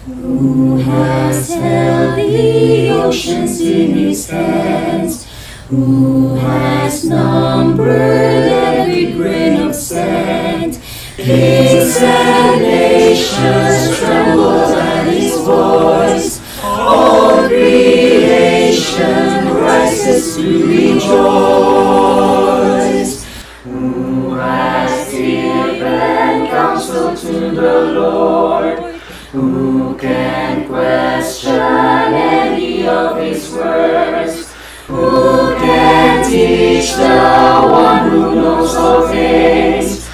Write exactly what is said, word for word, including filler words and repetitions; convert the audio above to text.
Who has held the oceans in his hands? Who has numbered every grain of sand? Kings and nations tremble at his voice. All creation rises to rejoice. Who has given counsel to the Lord? Who can question any of his words? Who can teach the one who knows all things?